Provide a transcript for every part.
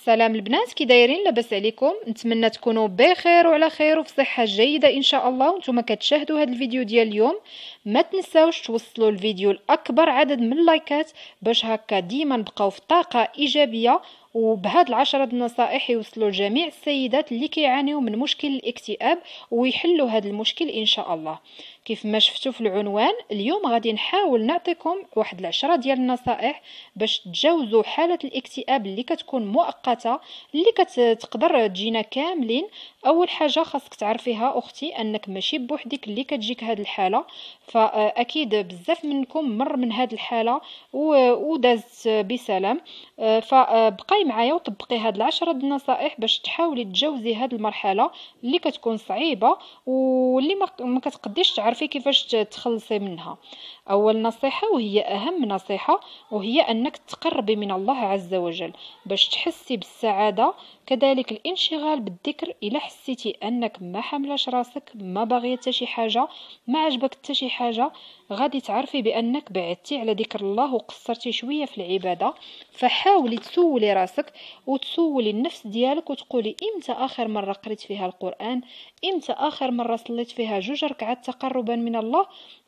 سلام البنات، كي دايرين؟ لاباس عليكم؟ نتمنى تكونوا بخير وعلى خير وفي صحه جيده ان شاء الله. وانتم كتشاهدوا هذا الفيديو ديال اليوم ما تنساوش توصلوا الفيديو لاكبر عدد من اللايكات باش هكا ديما نبقاو في طاقه ايجابيه، وبهاد العشرة النصائح يوصلوا لجميع السيدات اللي كيعانيوا من مشكل الاكتئاب ويحلوا هذا المشكل ان شاء الله. كيف ما شفتوا في العنوان، اليوم غادي نحاول نعطيكم واحد العشرة ديال النصائح باش تجاوزوا حالة الاكتئاب اللي كتكون مؤقتة، اللي كتقدر تجينا كاملين. اول حاجة خاصك تعرفيها اختي انك ماشي بوحدك اللي كتجيك هذه الحالة، فاكيد بزاف منكم مر من هذه الحالة ودازت بسلام. فبقاي معايا وطبقي هاد العشرة النصائح باش تحاولي تجاوزي هاد المرحلة اللي كتكون صعيبة واللي ما كتقديش تعرفي كيفاش تخلصي منها. اول نصيحة وهي اهم نصيحة وهي انك تقربي من الله عز وجل باش تحسي بالسعادة. كذلك الانشغال بالذكر، الا حسيتي انك ما حملاش راسك، ما باغيه حتى شي حاجه، ما عجبك حتى شي حاجه، غادي تعرفي بانك بعدتي على ذكر الله وقصرتي شويه في العباده. فحاولي تسولي راسك وتسولي النفس ديالك وتقولي امتى اخر مره قريت فيها القران، امتى اخر مره صليت فيها 2 ركعات تقربا من الله،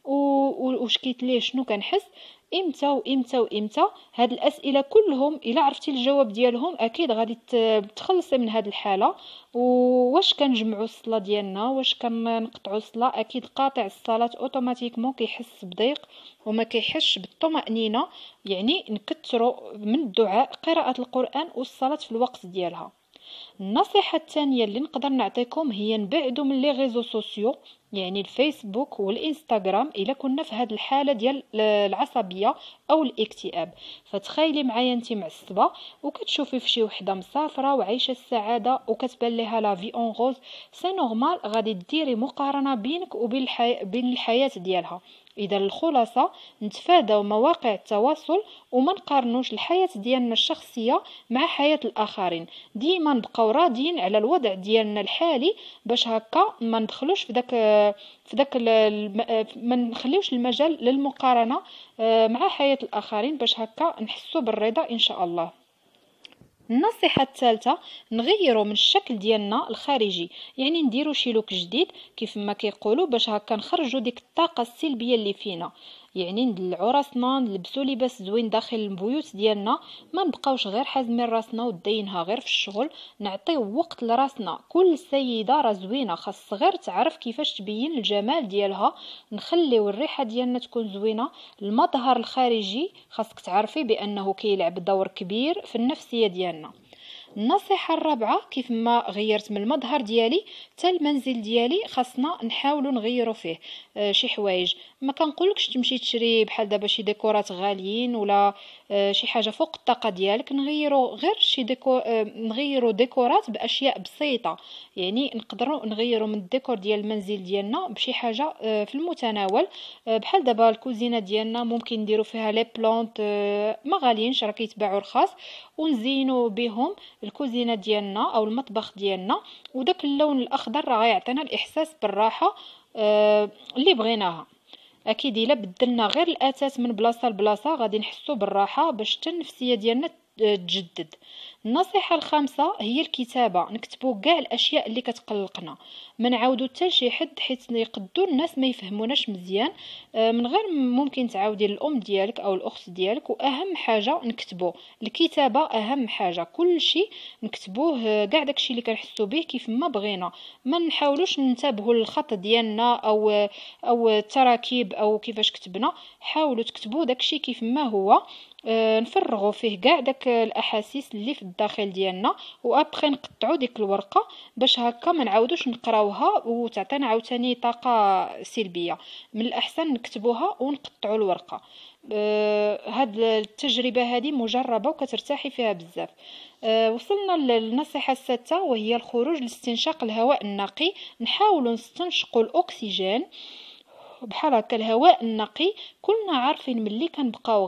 وشكيت ليه شنو كنحس، امتى وامتى وامتى. هاد الاسئله كلهم الا عرفتي الجواب ديالهم اكيد غادي تخلصي من هاد الحاله. واش كنجمعوا الصلاه ديالنا، واش كنقطعوا الصلاه؟ اكيد قاطع الصلاه اوتوماتيكمون كيحس بضيق وما كيحسش بالطمانينه. يعني نكثروا من الدعاء، قراءه القران والصلاه في الوقت ديالها. النصيحة الثانية اللي نقدر نعطيكم هي نبعدوا من لي ريزو سوسيو، يعني الفيسبوك والانستغرام الا كنا في هذه الحالة ديال العصبية او الاكتئاب. فتخيلي معايا انت معصبة وكتشوفي في شي وحده مسافرة وعايشة السعادة وكتبان لها لا في اون غوز، سي نورمال غادي ديري مقارنة بينك وبين بين الحياة ديالها. اذا الخلاصة نتفاداو مواقع التواصل وما نقارنوش الحياة ديالنا الشخصية مع حياة الاخرين. ديما نبقاو راضيين على الوضع ديالنا الحالي باش هكا ما ندخلوش ما نخليوش المجال للمقارنة مع حياة الاخرين باش هكا نحسوا بالرضا ان شاء الله. النصيحة الثالثة نغيروا من الشكل ديالنا الخارجي، يعني نديروا شي لوك جديد كيف ما كيقولوا باش هكا نخرجوا ديك الطاقة السلبية اللي فينا. يعني ندلعوا راسنا، نلبسوا لباس زوين داخل البيوت ديالنا، ما نبقاوش غير حازمين راسنا ودينها غير في الشغل. نعطيو وقت لراسنا. كل سيدة راه زوينة خاص غير تعرف كيفاش تبين الجمال ديالها. نخليو الريحة ديالنا تكون زوينة. المظهر الخارجي خاصك تعرفي بانه كيلعب دور كبير في النفسية ديالنا. النصيحة الرابعة، كيف ما غيرت من المظهر ديالي حتى المنزل ديالي خاصنا نحاولوا نغيروا فيه شي حوايج. ما كنقولكش تمشي تشري بحال دابا شي ديكورات غاليين ولا شي حاجه فوق الطاقه ديالك. نغيروا غير شي نغيروا ديكورات باشياء بسيطه. يعني نقدروا نغيروا من الديكور ديال المنزل ديالنا بشي حاجه في المتناول. بحال دابا الكوزينه ديالنا ممكن نديروا فيها لي بلونط ما غاليينش، راه كيتباعوا رخاص، ونزينوا بهم الكوزينه ديالنا او المطبخ ديالنا. وداك اللون الاخضر راه غيعطينا الاحساس بالراحه اللي بغيناها. اكيد الا بدلنا غير الاثاث من بلاصه لبلاصه غادي نحسوا بالراحه باش حتى النفسيه ديالنا تجدد. النصيحه الخامسه هي الكتابه. نكتبوا كاع الاشياء اللي كتقلقنا، ما نعاودوا حتى شي حد حيت يقدوا الناس ما يفهموناش مزيان. من غير ممكن تعاودي الام ديالك او الاخت ديالك. واهم حاجه نكتبوا الكتابه، اهم حاجه كل شيء نكتبوه، كاع داكشي اللي كنحسوا به كيف ما بغينا. ما نحاولوش ننتبهوا للخط ديالنا او التراكيب او كيفاش كتبنا. حاولوا تكتبوا داكشي كيف ما هو. نفرغوا فيه كاع داك الاحاسيس اللي في الداخل ديالنا، وابخي نقطعوا ديك الورقه باش هكا ما نعاودوش نقراوها وتعطينا عاوتاني طاقه سلبيه. من الاحسن نكتبوها ونقطعوا الورقه. هاد التجربه هذه مجربه وكترتاحي فيها بزاف. وصلنا للنصيحه السادسه وهي الخروج لاستنشاق الهواء النقي. نحاولوا نستنشقوا الاكسجين بحال هكا الهواء النقي. كلنا عارفين ملي كنبقاو غير في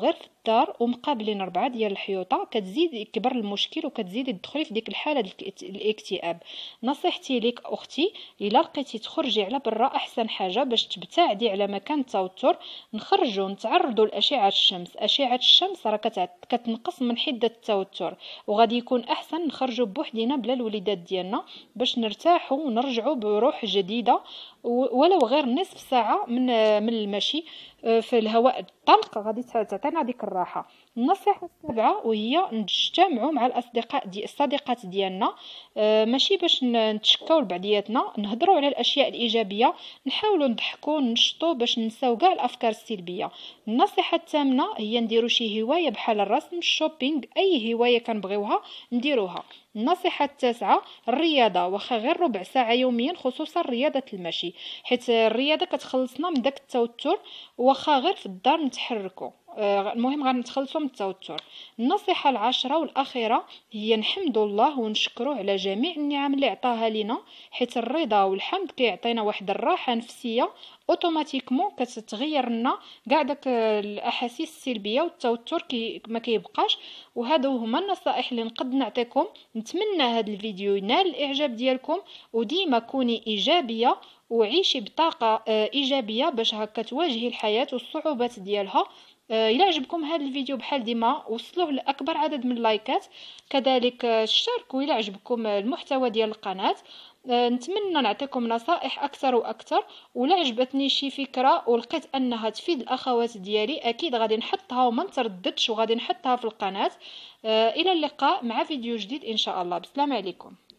الدار ومقابلين 4 ديال الحيوطه كتزيد يكبر المشكل وكتزيدي تدخلي في ديك الحاله ديال الاكتئاب. نصيحتي ليك اختي الا لقيتي تخرجي على برا احسن حاجه باش تبتعدي على مكان التوتر، نخرجوا نتعرضوا لاشعه الشمس. اشعه الشمس راه كتنقص من حده التوتر، وغادي يكون احسن نخرجوا بوحدينا بلا الوليدات ديالنا باش نرتاحوا ونرجعوا بروح جديده، ولو غير نصف ساعه من المشي في الهواء الطلق غادي تعطينا ديك الراحه. النصيحه السابعه وهي نجتمعوا مع الصديقات ديالنا، ماشي باش نتشكاو لبعضياتنا، نهضروا على الاشياء الايجابيه، نحاولوا نضحكوا نشطوا باش نساو كاع الافكار السلبيه. النصيحه الثامنه هي نديروا شي هوايه بحال الرسم، الشوبينغ، اي هوايه كنبغيوها نديروها. النصيحه التاسعه الرياضه، واخا غير ربع ساعه يوميا، خصوصا رياضه المشي، حيت الرياضه كتخلصنا من داك التوتر، واخا غير في الدار نتحركوا، المهم غنتخلصوا من التوتر. النصيحه العاشره والاخيره هي نحمدوا الله ونشكروه على جميع النعم اللي عطاها لنا، حيت الرضا والحمد كيعطينا واحد الراحه نفسيه اوتوماتيكمون، كتتغير لنا كاع داك الاحاسيس السلبيه والتوتر ما كيبقاش. وهادو هما النصائح اللي نقد نعطيكم. نتمنى هذا الفيديو ينال الاعجاب ديالكم، وديما كوني ايجابيه وعيشي بطاقه ايجابيه باش هكا تواجهي الحياه والصعوبات ديالها. الى عجبكم هذا الفيديو بحال ديما وصلوه لاكبر عدد من اللايكات، كذلك اشتركوا الى عجبكم المحتوى ديال القناه. نتمنى نعطيكم نصائح اكثر واكثر، ولا عجبتني شي فكره ولقيت انها تفيد الاخوات ديالي اكيد غادي نحطها وما نترددش وغادي نحطها في القناه. الى اللقاء مع فيديو جديد ان شاء الله. بسلام عليكم.